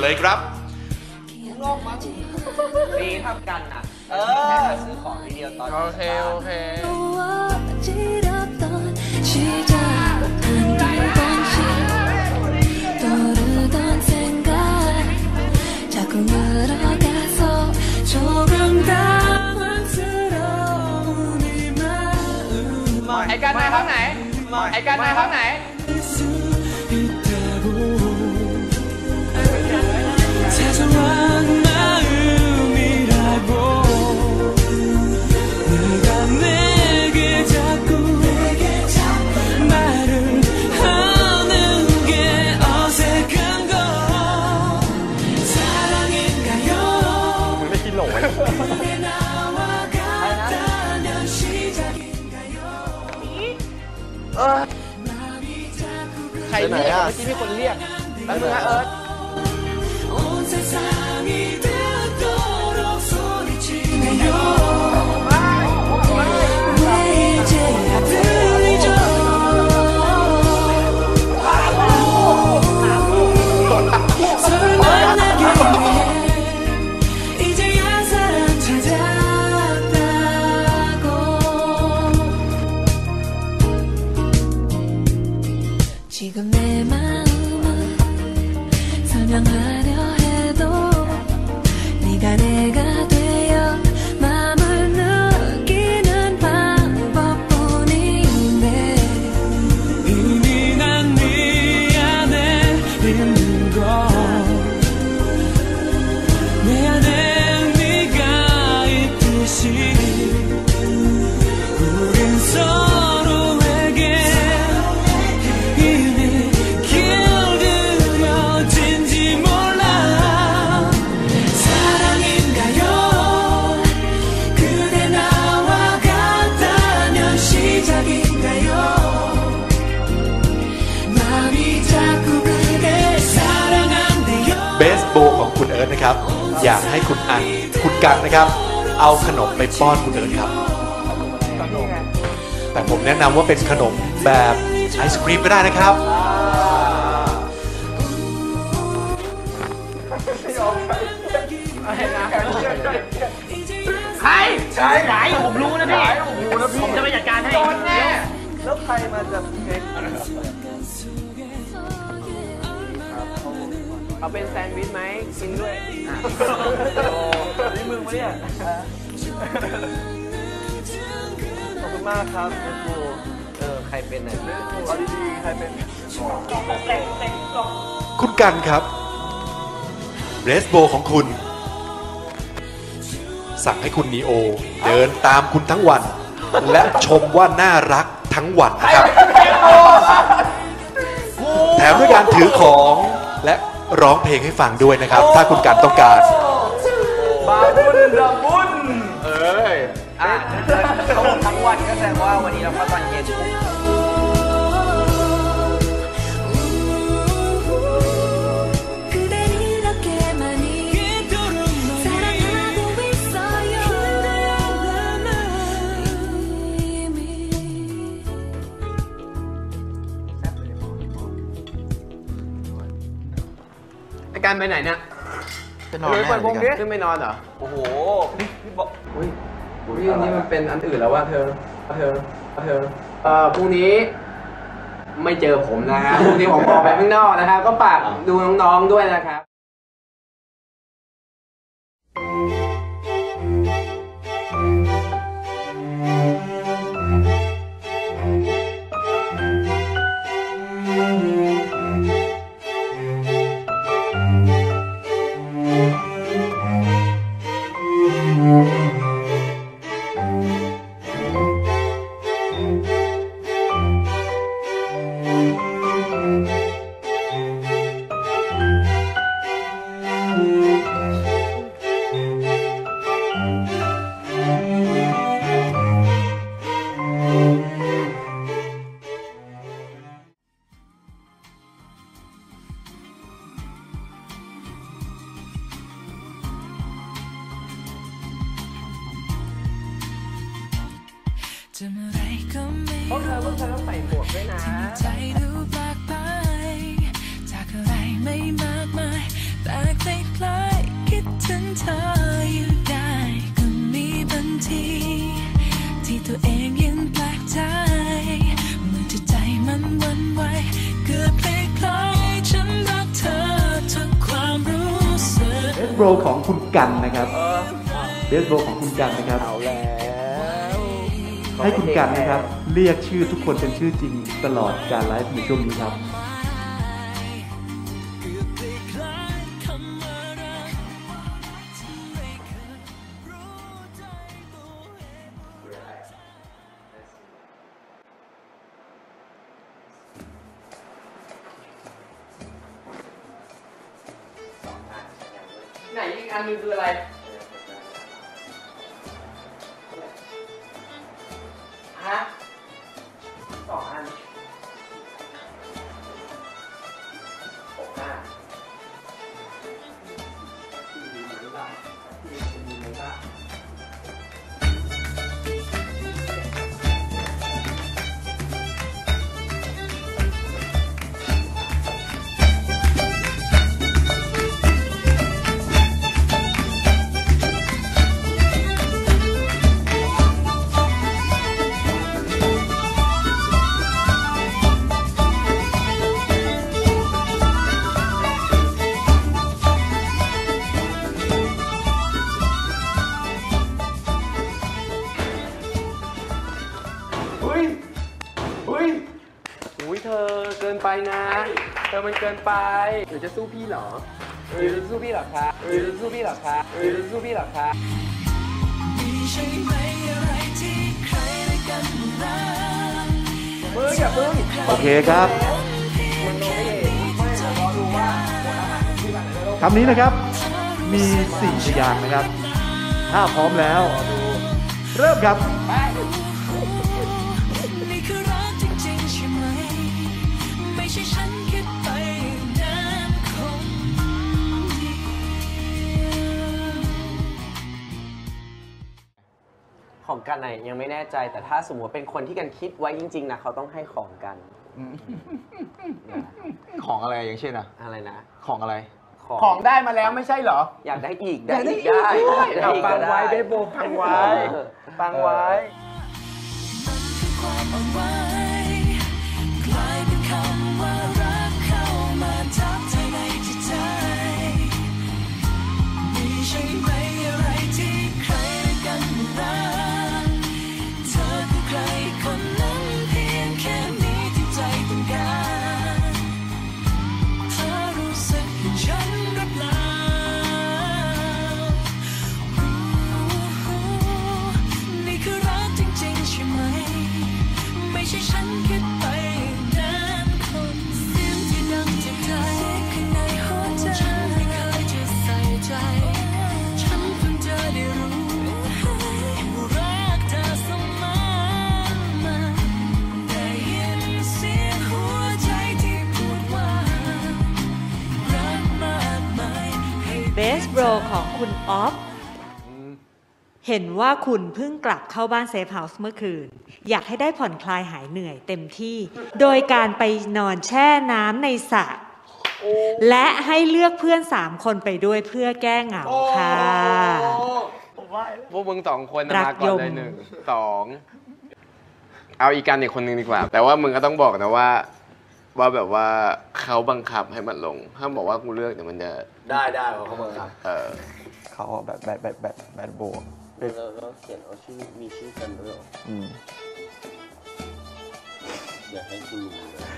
ยครับโลกมาตีทำกันอ่ะซื้อของทีเดียวตอนโอเคไอ้กันมาห้องไหนไอ้กันมาห้องไหนใครเรียกเมื่อกี้มีคนเรียกแล้วมึงนะเบสโบของคุณเอิร์ธนะครับอยากให้คุณกันนะครับเอาขนมไปป้อนคุณเอิร์ธครับแต่ผมแนะนำว่าเป็นขนมแบบไอศครีมก็ได้นะครับใครไหนผมรู้นะพี่ผมจะไปจัดการให้แน่แล้วใครมาจะเอาเป็นแซนด์วิชไหมกินด้วยนี่มึงปะเนี่ยขอบคุณมากครับคุณครูใครเป็นอ่ะเอาดีๆใครเป็นคุณกันครับเบสโบของคุณสั่งให้คุณนีโอเดินตามคุณทั้งวันและชมว่าน่ารักทั้งวันนะครับแถมด้วยการถือของและร้องเพลงให้ฟังด้วยนะครับถ้าคุณกันต้องการบาบุญดาบุญเขาทั้งวันก็แสดงว่าวันนี้เราเข้าตอนเย็นการไปไหนเนี่ยจะนอนแน่เลยขึ้นไม่นอนเหรอโอ้โหพี่บอกพี่นี่มันเป็นอันอื่นแล้วว่าเธอพรุ่งนี้ไม่เจอผมนะฮะพรุ่งนี้ผมออกไปข้างนอกนะครับก็ฝากดูน้องๆด้วยนะครับพวกเธอต้องใส่หมวกด้วยนะใจดูแปลกไปจากอะไรไม่มากมายแต่ตัวเองยังแปลกใจเมื่อใจมันหวั่นไหวเกือบคล้ายๆฉันรักเธอทุกความรู้สึกเบสโรของคุณกันนะครับเบสโรของคุณกันนะครับเอาแล้วให้คุณกันนะครับเรียกชื่อทุกคนเป็นชื่อจริงตลอดการไลฟ์ในช่วงนี้ครับไหนอีกอันนึงคืออะไรฮะ2 อัน65อุ้ยเธอเกินไปนะเธอมันเกินไปหรือจะสู้พี่เหรอหรือจะสู้พี่เหรอคะหรือจะสู้พี่เหรอคะหรือจะสู้พี่เหรอคะมึงอย่าพึ่งโอเคครับคำนี้นะครับมี4 พยางค์นะครับถ้าพร้อมแล้วเริ่มครับของกันไหนยังไม่แน่ใจแต่ถ้าสมมติเป็นคนที่กันคิดไว้จริงๆนะเขาต้องให้ของกันของอะไรอย่างเช่นอะไรนะของอะไรของได้มาแล้วไม่ใช่เหรออยากได้อีกได้ฟังไว้เบสโบฟังไว้ฟังไว้กลายเป็นคำว่ารักเข้ามาทับใจในจิตใจมีใช่ไหมอะไรที่ใครกันรักเธอคือใครคนนั้นเพียงแค่นี้ที่ใจต้องการเธอรู้สึกอย่างฉันหรือเปล่านี่คือรักจริงๆใช่ไหมไม่ใช่ฉันคิดไปนั้นคนเสียงที่ดังจากใจข้างในหัวใจฉันไม่เคยจะใส่ใจฉันเพิ่งจะได้รู้ว่ารักเธอเสมอมาได้ยินเสียงหัวใจที่พูดว่ารักมากมายเบสโบรของคุณออฟเห็นว่าคุณเพิ่งกลับเข้าบ้านเซฟเฮาส์เมื่อคืนอยากให้ได้ผ่อนคลายหายเหนื่อยเต็มที่โดยการไปนอนแช่น้ำในสระและให้เลือกเพื่อน3 คนไปด้วยเพื่อแก้เหงาค่ะพวกมึง2 คนมาก่อนเลย1 2เอาอีกกันอีกคนนึงดีกว่าแต่ว่ามึงก็ต้องบอกนะว่าแบบว่าเขาบังคับให้มันลงห้ามบอกว่ากูเลือกเดี๋ยวมันจะได้เขาบังคับเขาแบบโบเราเขียนเอาชื่อมีชื่อกันด้วยอยากให้กูรู้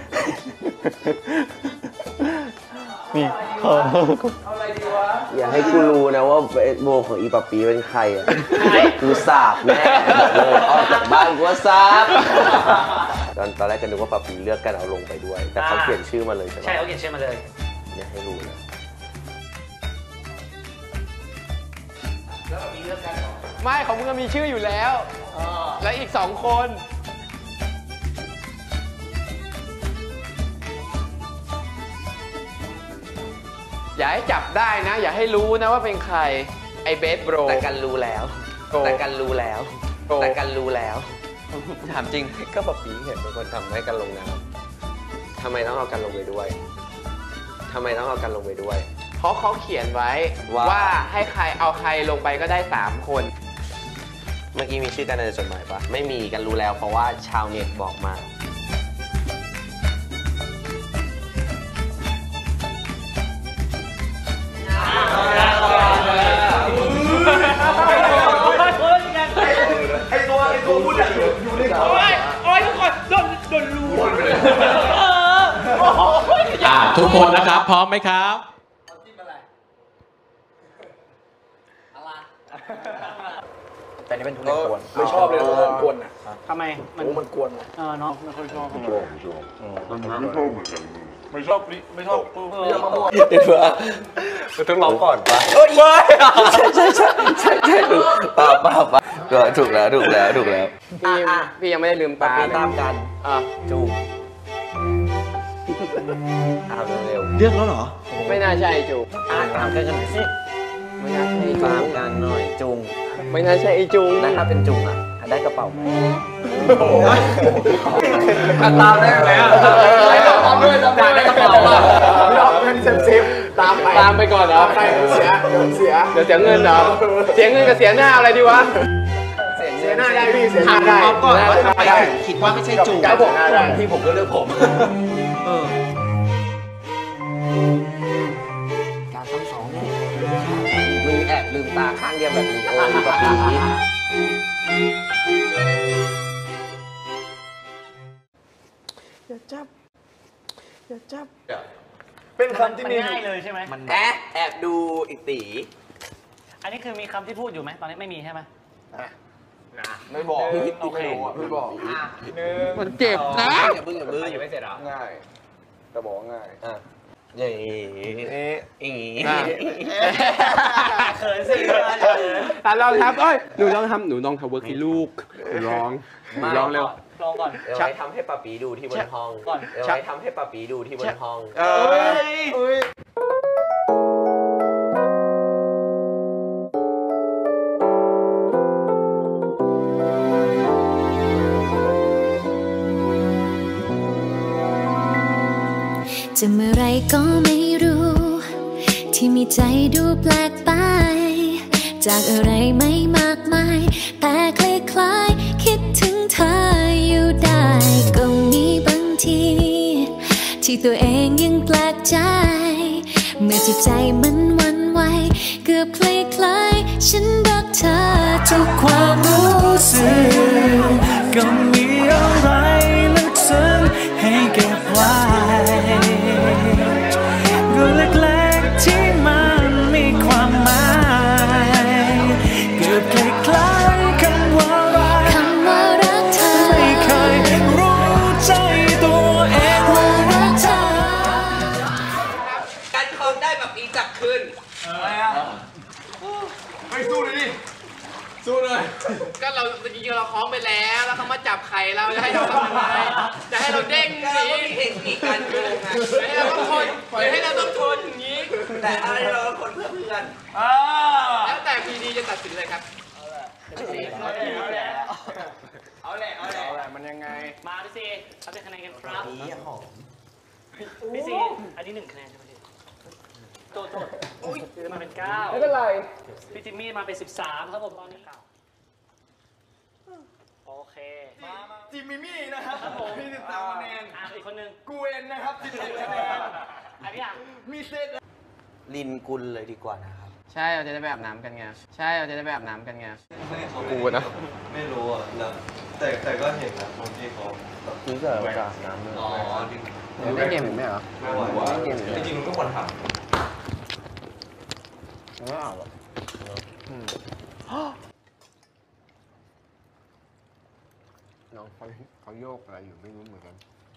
นี่เอาอะไรดีวะอยากให้กูรู้นะว่าเบสโบของอีปะปีเป็นใครอ่ะกูสาบแน่เลยออกจากบ้านกูสาบตอนแรกก็นึกว่าปะปีเลือกกันเอาลงไปด้วยแต่เขาเขียนชื่อมาเลยใช่ไหมใช่เขาเขียนชื่อมาเลยอยากให้รู้นะแล้วปะปีเลือกกันเหรอไม่ของมึงมีชื่ออยู่แล้วและอีก2 คนอย่าให้จับได้นะอย่าให้รู้นะว่าเป็นใครไอ้เบสโบรแต่กันรู้แล้วถามจริงก็ปะปีเห็นเป็นคนทำให้กันลงน้ำทำไมต้องเอากันลงไปด้วยเพราะเขาเขียนไว้ว่าให้ใครเอาใครลงไปก็ได้3 คนเมื่อกี้มีชื่อกันในจดหมายปะไม่มีกันรู้แล้วเพราะว่าชาวเน็ตบอกมาไอตัวพูดอยู่ในเขาโอ้ยทุกคนโดนรูทุกคนนะครับพร้อมไหมครับแต่นี่เป็นทุเรียนกวนไม่ชอบเลยทุเรียนกวนอ่ะทำไมมันกวนน้องไม่ค่อยชอบไม่ชอบไม่ชอบเดี๋ยวมันต้องร้องก่อนปะใช่ป่าก็ถูกแล้วพี่ยังไม่ได้ลืมตาตามกันจูบเร็วเลือกแล้วเหรอไม่น่าใช่จูบตามกันหน่อยสิไม่น่าใช่ตามกันหน่อยจุงไม่น่าใช่ไอจุงแล้วถ้าเป็นจุงอ่ะได้กระเป๋าไหมตามได้ไหมตามด้วยได้กระเป๋าอ่ะเราเป็นเซฟตามไปก่อนเหรอเสียเงินเหรอเสียเงินกับเสียหน้าอะไรดีวะเสียหน้าได้พี่เสียหน้าได้ก่อนว่าทำไมคิดว่าไม่ใช่จูบครับผมที่ผมก็เลือกผมการซ้ำสองนี่มึงแอบลืมตาข้างเดียวแบบนี้โอ้ยแบบนี้อย่าจับเป็นคำที่มีง่ายเลยใช่ไหมแอบดูอีกตีอันนี้คือมีคำที่พูดอยู่ไหมตอนนี้ไม่มีใช่ไหมไม่บอกโอเคไม่บอกมันเจ็บนะอย่าบึ้งอยู่ไม่เสร็จหรอง่ายแต่บอกง่ายอย่างนี้เขินสิลองทำหนูลองทำเวิร์กให้ลูกลองเร็วลองก่อนเดี๋ยวไปทำให้ป้าปีดูที่บนห้องก่อนเดี๋ยวไปทำให้ป้าปีดูที่บนห้องจะเมื่อไรก็ไม่รู้ที่มีใจดูแปลกไปจากอะไรไม่มากมายแต่คล้ายๆคิดถึงเธออยู่ได้ก็มีบางทีที่ตัวเองยังแปลกใจเมื่อจิตใจมันหวั่นไหวเกือบคล้ายๆฉันรักเธอทุกความรู้สึกก็มีอะไรลึกซึ้งให้เก็บไว้ก็เล็กๆที่มันมีความหมายเกือบคล้ายๆคำว่ารักเธอไม่เคยรู้ใจตัวเองว่ารักเธอการคองได้แบบอีจับคืนไม่สู้เลยดิสู้เลยก็เราจริงๆเราคล้องไปแล้วเขามาจับไข่เราจะให้เราทำยังไงจะให้เราเด้งหนีเทคนิคการโกงไงให้เราต้องทนให้เราต้องทนอย่างนี้แต่อะไรเราต้องทนเพื่อแล้วแต่พีดีจะตัดสินเลยครับเอาแหละมันยังไงมาพี่ซีเอาเป็นคะแนนกันครับพี่ซีอันนี้1 คะแนนใช่ไหมพี่โทษพี่มาเป็น9 ไม่เป็นไรพี่จิมมี่มาเป็น13ครับผมตอนนี้โอเคจิมมี่นะครับพี่13 คะแนนอีกคนนึงกูเองนะครับ17 คะแนนอันนี้มีเซตลินกุลเลยดีกว่านะครับใช่เราจะได้ไปอาบน้ำกันไงกูนะไม่รู้อ่ะแต่ก็เห็นนะคนที่เขาคือจะไปอาบน้ำเลยเล่นเกมหรือไม่เหรอไม่ไหวว่ะจริงๆมันก็ควรทำไม่เอาหรอกน้องเขาโยกอะไรอยู่ไม่รู้เหมือนกัน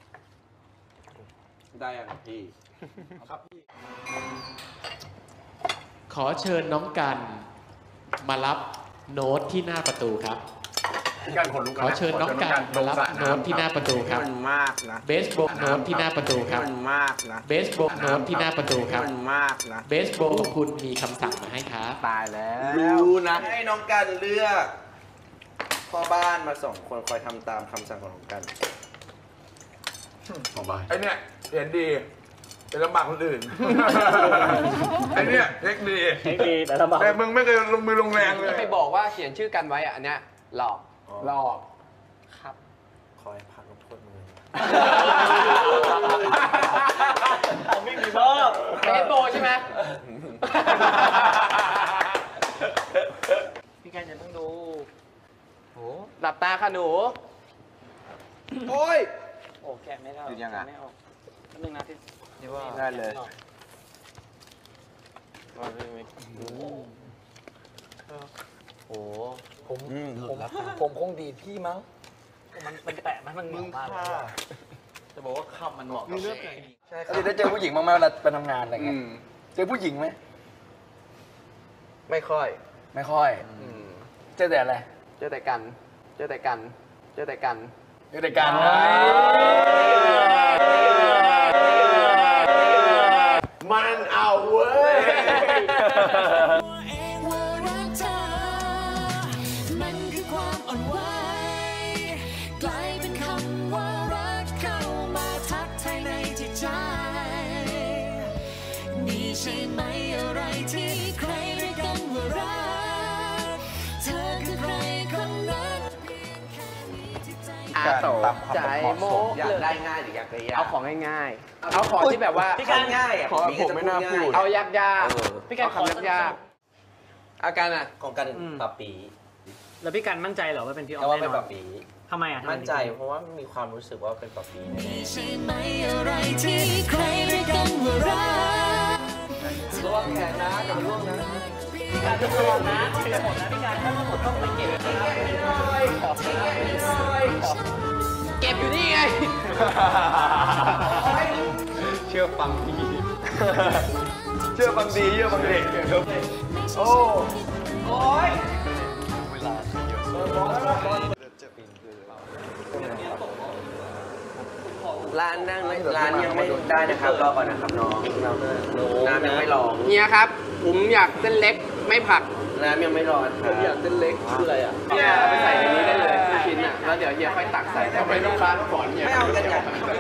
ได้ยังพี่ครับพี่ขอเชิญน้องกันมารับโน้ตที่หน้าประตูครับขอเชิญน้องกันมารับโน้ตที่หน้าประตูครับมากนะเบสบอลโน้ตที่หน้าประตูครับมากนะเบสบอลโน้ตที่หน้าประตูครับมากนะเบสบอลของคุณมีคำสั่งมาให้ครับตายแล้วรู้นะให้น้องกันเลือกพ่อบ้านมา2 คนคอยทำตามคำสั่งของน้องกันไอเนี่ยเห็นดีเป็นลำบากคนอื่นไอเนี่ยเทคดีแต่ลำบากแต่มึงไม่เคยลงมือลงแรงเลยไปบอกว่าเขียนชื่อกันไว้อันเนี้ยหลอกครับคอยพักลงโทษมือไม่มีเพิ่มเบสโบใช่ไหมพี่การจะต้องดูหลับตาค่ะหนูโอ้ยโอ้แกะไม่ได้หยุดยังอะไม่ออกนิดนึงนะพี่นี่ว่าได้เลยโอ้ผมคงดีดพี่มั้งมันแตะมันเหมาะมากเลยจะบอกว่าคำมันเหมาะกับใช่ครับได้เจอผู้หญิงบ้างไหมเวลาไปทำงานอะไรเงี้ยเจอผู้หญิงไหมไม่ค่อยไม่ค่อยเจอแต่อะไรเจอแต่กัน เจอแต่กัน เจอแต่กันเจอแต่การมันเอาเว้ยว่ารักเธอมันคือความอ่อนไหวกลายเป็นคำว่ารักเข้ามาทักทายในจิตใจนี่ใช่ไหมอะไรที่ใครเรียกกันว่ารักเธอคือใครคนนั้นเพียงแค่มีจิตใจอาโตใจโมอยากได้ง่ายหรืออยากได้ยากเอาของง่ายๆ เอาของที่แบบว่าพี่การง่ายอ่ะผมไม่น่าพูดเอายากๆพี่การเอาคำยากๆอาการอ่ะของกันปรับปีแล้วพี่การมั่นใจเหรอว่าเป็นพี่ออแต่ฟว่าแน่เป็นนปอรันบปีทำไมอ่ะมั่นใจเพราะว่ามีความรู้สึกว่าเป็นปรับปีนี่ใช่ไหมอะไรที่ใครเรียกกันว่ารักร่วงแขนนะเดี๋ยวร่วงนะพี่การจะหมดนะต้องจะหมดนะพี่การถ้าหมดต้องไปเก็บนะครับเก็บอยู่นี่ไงเชื่อฟังดี เชื่อฟังดีเชื่อฟังเด็กโอ้ยร้านนั่งร้านยังไม่ได้นะครับรอก่อนนะครับน้องน้ำยังไม่รอเฮียครับ ผมอยากเส้นเล็กไม่ผักน้ำยังไม่รอผมอยากเส้นเล็กคืออะไรอ่ะเฮียเอาไปใส่ในนี้ได้เลยทุกชิ้นอ่ะ แล้วเดี๋ยวเฮียค่อยตักใส่ทำไมลูกค้าสอนเฮียไม่เอากันอย่าง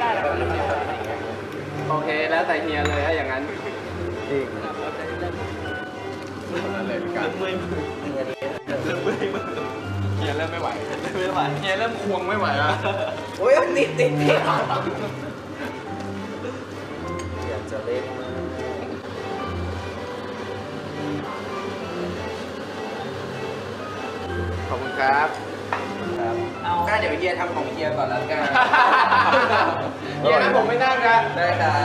โอเค แล้วแต่เฮียเลยถ้าอย่างนั้นจริงเฮียเริ่มไม่ไหวเฮียเริ่มควงไม่ไหวแล้วโอ้ยติดอยากจะเล่นมากขอบคุณครับก็เดี๋ยวเฮียทำของเฮียก่อนแล้วกันเฮียนะผมไม่นั่งนะได้ครับ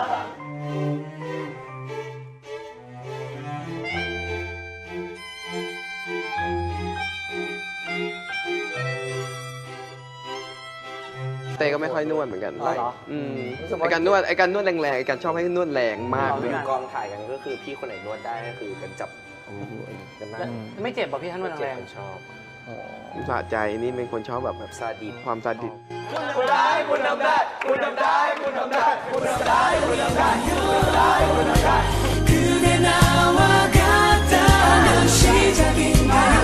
เต้ก็ไม่ค่อยนวดเหมือนกันไอการนวดแรงๆไอการชอบให้นวดแรงมากไปเลยดูกองถ่ายกันก็คือพี่คนไหนนวดได้ก็คือกันจับกันนั่งไม่เจ็บป่ะพี่ท่านมันแรงชอบสะใจนี่เป็นคนชอบแบบซาดิสความซาดิสคุณได้คุณทำได้คุณทำได้คุณทำได้คุณทำได้คุณทำได้คุณทำได้คุณทำได้ 그대 나와 같다는 시작인가요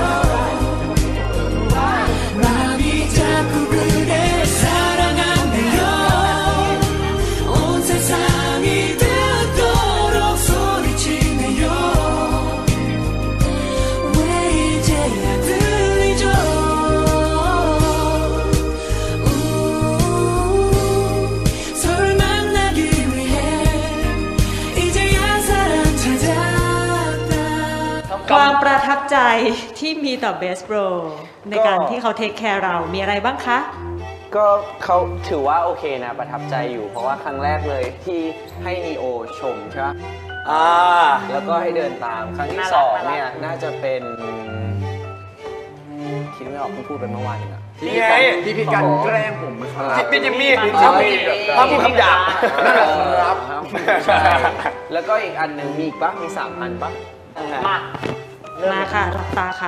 마음이 자꾸 그대 사랑한대요 온 세상이 듣도록 소리치네요 왜 이제야 들리죠 서로를 만나기 위해 이제야 사랑 찾았다 ความประทับใจที่มีต่อเบสโบรในการที่เขาเทคแคร์เรามีอะไรบ้างคะก็เขาถือว่าโอเคนะประทับใจอยู่เพราะว่าครั้งแรกเลยที่ให้นีโอชมใช่ไหมแล้วก็ให้เดินตามครั้งที่สองเนี่ยน่าจะเป็นคิดไม่ออกเพิ่งพูดไปเมื่อวานเองอะที่พี่กันแกล้งผมครับพี่จิมมี่ถ้าพูดคำหยาบนั่นแหละครับแล้วก็อีกอันหนึ่งมีอีกปะมี3 อันปะมาค่ะหลับตาค่ะ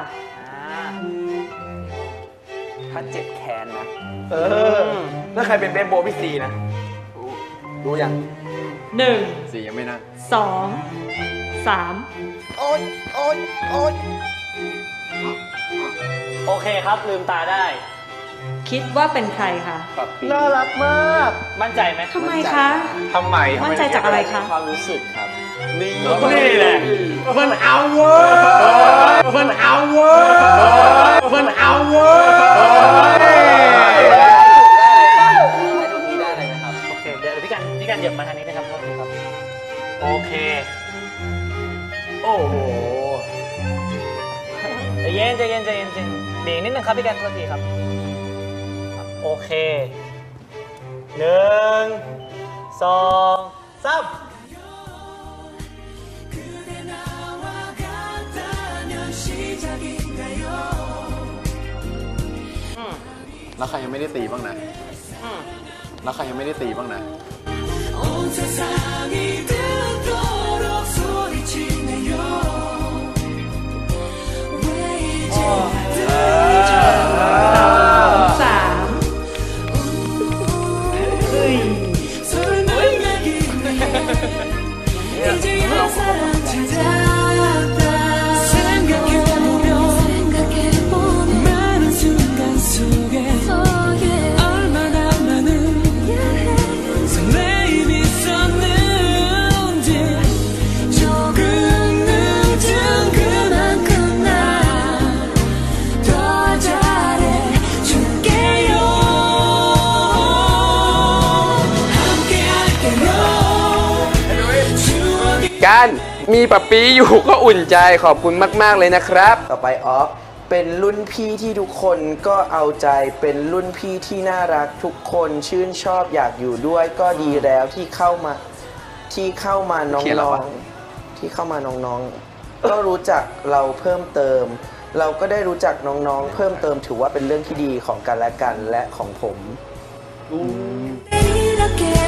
ถ้าเจ็บแค้นนะถ้าใครเป็นเบสโบพี่ซีนะรู้ยัง 1 สียังไม่นั่ง 2 3 โอ๊ยโอ๊ยโอ๊ยโอเคครับลืมตาได้คิดว่าเป็นใครคะปรับปีน่ารักมาก มั่นใจไหมทำไมคะทำไมมั่นใจจากอะไรคะความรู้สึกครับนี่แหละมันเอาเว้ยมันเอาเว้ยมันเอาเว้นิดนึงครับพี่กันโทษทีครับโอเค1 2 3 แล้วใครยังไม่ได้ตีบ้างนะแล้วใครยังไม่ได้ตีบ้างนะการมีปะปีอยู่ก็อุ่นใจขอบคุณมากๆเลยนะครับต่อไปออฟเป็นรุ่นพี่ที่ทุกคนก็เอาใจเป็นรุ่นพี่ที่น่ารักทุกคนชื่นชอบอยากอยู่ด้วยก็ดีแล้วที่เข้ามาน้องๆที่เข้ามาน้องๆก็รู้จักเราเพิ่มเติมเราก็ได้รู้จักน้องๆเพิ่มเติมถือว่าเป็นเรื่องที่ดีของกันและกันและของผม